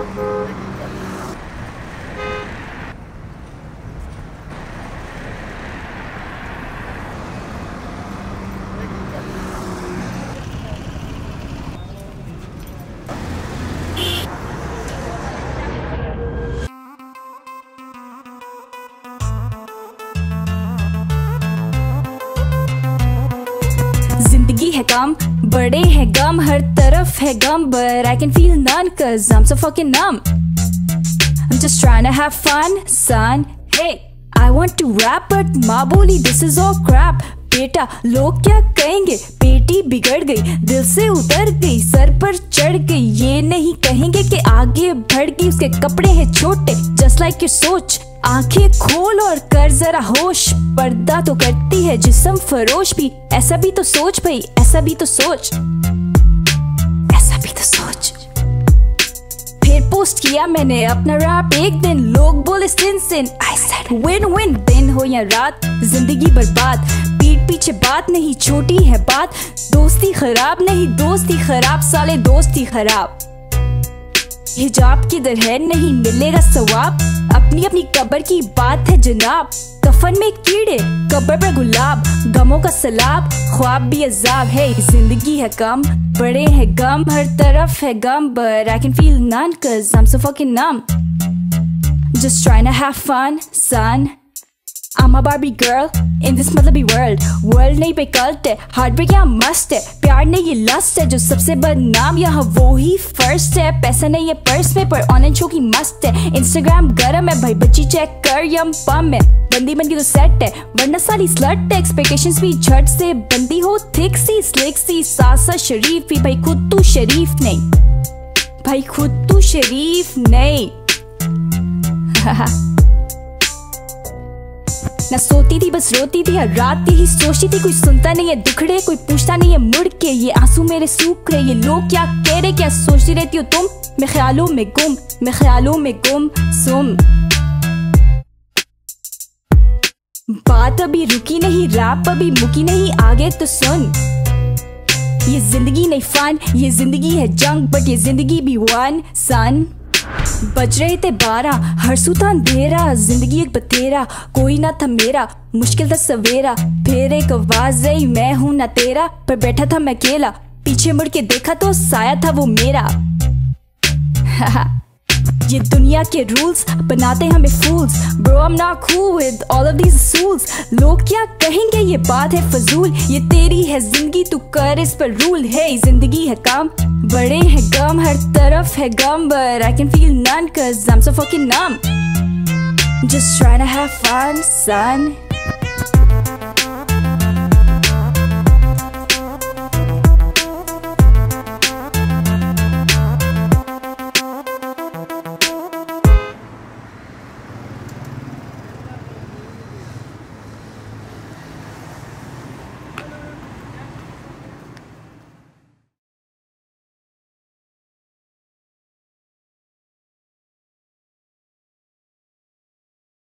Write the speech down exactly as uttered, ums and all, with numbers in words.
जिंदगी है काम, बड़े है गम, हर तरफ है गम, but I can feel none cause I'm so fucking numb. I'm just trying to have fun, son. Hey, I want to rap but माँ बोली this is all crap. बेटा लोग क्या कहेंगे, पेटी बिगड़ गई, दिल से उतर गई, सर पर चढ़ गई, ये नहीं कहेंगे कि आगे बढ़ गई, उसके कपड़े हैं छोटे just like your सोच। आंखें खोल और कर जरा होश, पर्दा तो करती है जिस्म फरोश भी, ऐसा भी तो सोच भाई, ऐसा भी तो सोच, ऐसा भी तो सोच। फिर पोस्ट किया मैंने अपना रैप एक दिन, लोग बोले sin sin, I said win win. दिन हो या रात जिंदगी बर्बाद, पीठ पीछे बात नहीं छोटी है बात, दोस्ती खराब नहीं दोस्ती खराब, साले दोस्ती खराब। हिजाब किधर है नहीं मिलेगा सवाब, अपनी अपनी कब्र की बात है जनाब, कफन में कीड़े कब्र पर गुलाब, गमों का सलाब ख्वाब भी अजाब है। जिंदगी है कम, बड़े है गम, हर तरफ है गम, but I can feel none cause I'm so fucking numb. Just trying to have fun, son. I'm a Barbie girl in this मतलबी world. World नहीं पे कल्ट है, heartbreak यहाँ मस्त है, प्यार नहीं ये लस्ट है, जो सबसे बदनाम यहाँ वो ही फर्स्ट है। पैसा नहीं है पर्स में पर ऑनलाइन शो की मस्त है, इंस्टाग्राम गरम है भाई बच्ची चेक कर, यम पम है, बंदी बन की तो सेट है, वरना सारी स्लट है, एक्सपेक्टेशंस भी झट से बंदी हो, थिक सी स्लिक सी, सासा शरीफ भी, भाई खुद तू शरीफ नहीं, भाई खुद तू शरीफ नहीं। ना सोती थी बस रोती थी, हर रात यही सोचती थी, कोई सुनता नहीं है दुखड़े, कोई पूछता नहीं है मुड़ के, ये आंसू मेरे सूख रहे, ये लोग क्या कह रहे, क्या सोचती रहती हो तुम, मैं ख्यालों में गुम, मैं ख्यालों में गुम सुम। बात अभी रुकी नहीं, रैप अभी मुकी नहीं, आगे तो सुन। ये जिंदगी नहीं फन, ये जिंदगी है जंग, बट ये जिंदगी भी वन सन। बज रहे थे बारह, हर सूता अंधेरा, जिंदगी एक बतेरा, कोई ना था मेरा, मुश्किल था सवेरा, फिर एक आवाज आई मैं हूं ना तेरा, पर बैठा था मैं अकेला, पीछे मुड़ के देखा तो साया था वो मेरा। ये दुनिया के रूल्स बनाते हमें fools, bro I am not cool with all of these rules, लोग क्या कहेंगे ये बात है फजूल, ये तेरी है जिंदगी तू कर इस पर रूल है। जिंदगी है काम, बड़े है गम, हर तरफ है गम, but I can feel none cause I'm so fucking numb. Just trying to have fun, son.